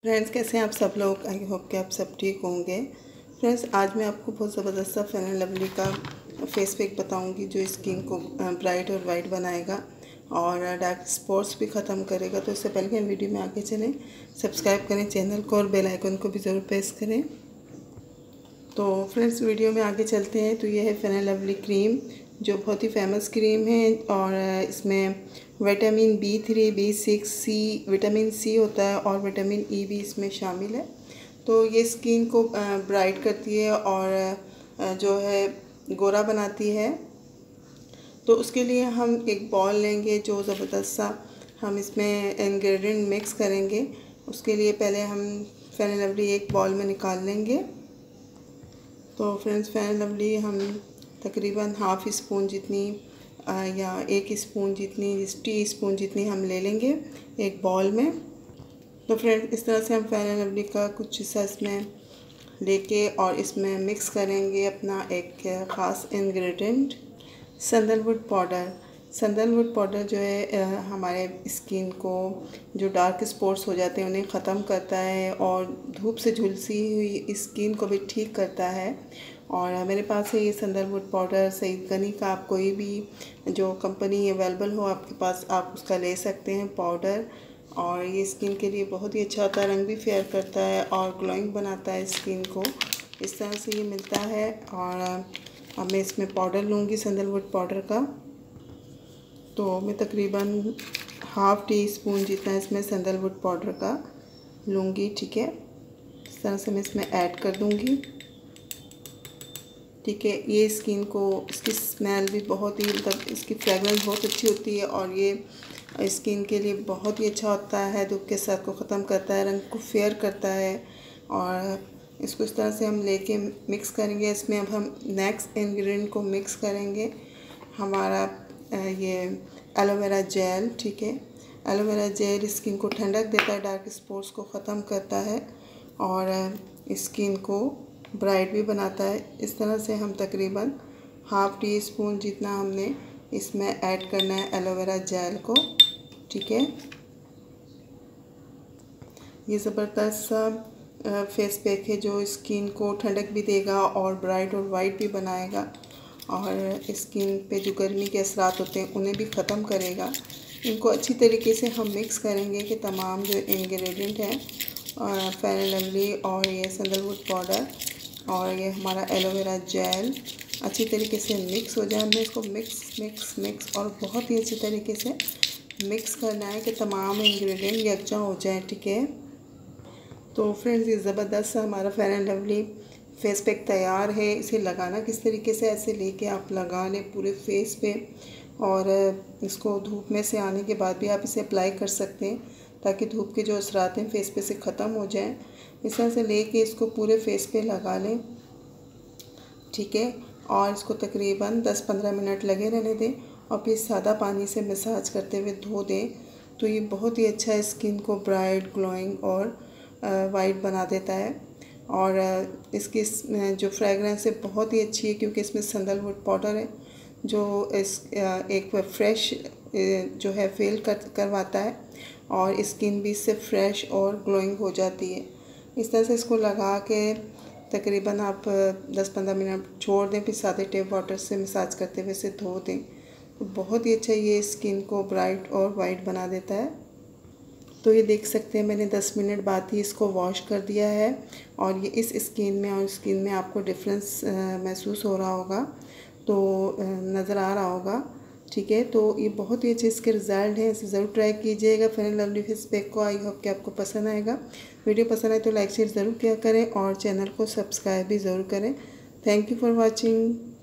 Friends, कैसे हैं आप सब लोग। आई होप कि आप सब ठीक होंगे। फ्रेंड्स, आज मैं आपको बहुत ज़बरदस्त सा फेयर एंड लवली का फेस पैक बताऊंगी जो स्किन को ब्राइट और वाइट बनाएगा और डार्क स्पॉट्स भी ख़त्म करेगा। तो इससे पहले हम वीडियो में आगे चलें, सब्सक्राइब करें चैनल को और बेल आइकन को भी ज़रूर प्रेस करें। तो फ्रेंड्स, वीडियो में आगे चलते हैं। तो ये है फेयर एंड लवली क्रीम, जो बहुत ही फेमस क्रीम है और इसमें विटामिन B3, B6, सी, विटामिन सी होता है और विटामिन ई भी इसमें शामिल है। तो ये स्किन को ब्राइट करती है और जो है गोरा बनाती है। तो उसके लिए हम एक बॉल लेंगे, जो ज़बरदस्त सा हम इसमें इंग्रेडिएंट मिक्स करेंगे। उसके लिए पहले हम फेयर एंड लवली एक बॉल में निकाल लेंगे। तो फ्रेंड्स, फेयर एंड लवली हम तकरीबन हाफ़ स्पून जितनी या 1 स्पून जितनी, टी स्पून जितनी हम ले लेंगे एक बॉल में। तो फ्रेंड्स, इस तरह से हम फेयर एंड लवली का कुछ हिस्सा इसमें लेके और इसमें मिक्स करेंगे अपना एक ख़ास ingredient, sandalwood powder. Sandalwood powder जो है हमारे स्किन को जो डार्क स्पॉट्स हो जाते हैं उन्हें ख़त्म करता है और धूप से झुलसी हुई स्किन को भी ठीक करता है। और मेरे पास है ये सैंडलवुड पाउडर। सईद गनी का आप कोई भी जो कंपनी अवेलेबल हो आपके पास, आप उसका ले सकते हैं पाउडर। और ये स्किन के लिए बहुत ही अच्छा होता है, रंग भी फेयर करता है और ग्लोइंग बनाता है स्किन को। इस तरह से ये मिलता है। और अब मैं इसमें पाउडर लूँगी सैंडलवुड पाउडर का। तो मैं तकरीबन हाफ़ टी स्पून जितना इसमें सैंडलवुड पाउडर का लूँगी। ठीक है, इस तरह से मैं इसमें ऐड कर दूँगी। ठीक है, ये स्किन को, इसकी स्मेल भी बहुत ही, मतलब इसकी फ्रेगरेंस बहुत अच्छी होती है और ये स्किन के लिए बहुत ही अच्छा होता है। धूप के साथ को ख़त्म करता है, रंग को फेयर करता है। और इसको इस तरह से हम लेके मिक्स करेंगे। इसमें अब हम नेक्स्ट इंग्रेडिएंट को मिक्स करेंगे, हमारा ये एलोवेरा जेल। ठीक है, एलोवेरा जेल स्किन को ठंडक देता है, डार्क स्पॉट्स को ख़त्म करता है और स्किन को ब्राइट भी बनाता है। इस तरह से हम तकरीबन हाफ़ टी स्पून जितना हमने इसमें ऐड करना है एलोवेरा जेल को। ठीक है, ये ज़बरदस्त सा फेस पैक है जो स्किन को ठंडक भी देगा और ब्राइट और वाइट भी बनाएगा और स्किन पे जो गर्मी के असरात होते हैं उन्हें भी ख़त्म करेगा। इनको अच्छी तरीके से हम मिक्स करेंगे कि तमाम जो इंग्रेडिएंट हैं, फेयर एंड लवली और ये सैंडलवुड पाउडर और ये हमारा एलोवेरा जेल अच्छी तरीके से मिक्स हो जाए। हमें इसको मिक्स और बहुत ही अच्छी तरीके से मिक्स करना है कि तमाम इंग्रेडिएंट यकजा हो जाए। ठीक है, तो फ्रेंड्स, ये ज़बरदस्त सा हमारा Fair and Lovely face pack तैयार है। इसे लगाना किस तरीके से, ऐसे लेके आप लगा लें पूरे फेस पे और इसको धूप में से आने के बाद भी आप इसे अप्लाई कर सकते हैं ताकि धूप के जो असरात हैं फेस पे से ख़त्म हो जाएं। इस तरह से लेके इसको पूरे फेस पे लगा लें। ठीक है, और इसको तकरीबन 10-15 मिनट लगे रहने दें और फिर सादा पानी से मसाज करते हुए धो दें। तो ये बहुत ही अच्छा स्किन को ब्राइट, ग्लोइंग और वाइट बना देता है। और इसकी जो फ्रेगरेंस है बहुत ही अच्छी है क्योंकि इसमें सैंडलवुड पाउडर है जो इस एक फ्रेश जो है फील करवाता है और स्किन भी इससे फ्रेश और ग्लोइंग हो जाती है। इस तरह से इसको लगा के तकरीबन आप 10-15 मिनट छोड़ दें, फिर सादे टेप वाटर से मसाज करते हुए इसे धो दें। तो बहुत ही अच्छा ये स्किन को ब्राइट और वाइट बना देता है। तो ये देख सकते हैं मैंने 10 मिनट बाद ही इसको वॉश कर दिया है और ये इस स्किन में और स्किन में आपको डिफरेंस महसूस हो रहा होगा, तो नज़र आ रहा होगा। ठीक है, तो ये बहुत ही अच्छे इसके रिज़ल्ट हैं। इसे ज़रूर ट्राई कीजिएगा Fair and Lovely face pack को। आई होप कि आपको पसंद आएगा। वीडियो पसंद आए तो लाइक शेयर ज़रूर किया करें और चैनल को सब्सक्राइब भी ज़रूर करें। Thank you for watching.